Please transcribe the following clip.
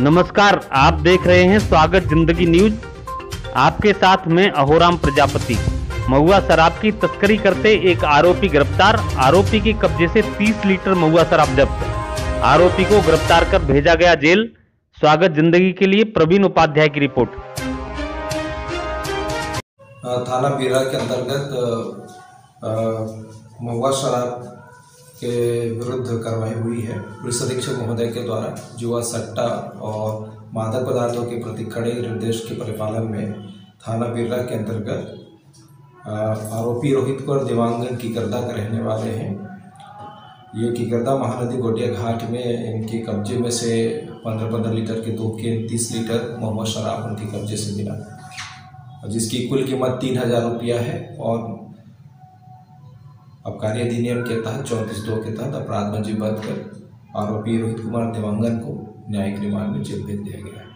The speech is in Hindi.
नमस्कार, आप देख रहे हैं स्वागत जिंदगी न्यूज। आपके साथ में अहोराम प्रजापति। महुआ शराब की तस्करी करते एक आरोपी गिरफ्तार। आरोपी के कब्जे से 30 लीटर महुआ शराब जब्त। आरोपी को गिरफ्तार कर भेजा गया जेल। स्वागत जिंदगी के लिए प्रवीण उपाध्याय की रिपोर्ट। थाना बीरा के अंतर्गत महुआ शराब के विरुद्ध कार्रवाई हुई है। पुलिस अधीक्षक महोदय के द्वारा जुआ सट्टा और मादक पदार्थों के प्रति कड़े निर्देश के परिपालन में थाना बीरा के अंतर्गत आरोपी रोहित कौर देवांगन कीकरदा के रहने वाले हैं। ये कीकरदा महानदी गोटिया घाट में इनके कब्जे में से 15-15 लीटर के 2 केन 30 लीटर महुआ शराब उनके कब्जे से मिला, जिसकी कुल कीमत 3000 रुपया है। और आबकारी अधिनियम के तहत 34(2) के तहत अपराध पंजीबद्ध कर आरोपी रोहित कुमार देवांगन को न्यायिक रिमांड में जेल भेज दिया गया है।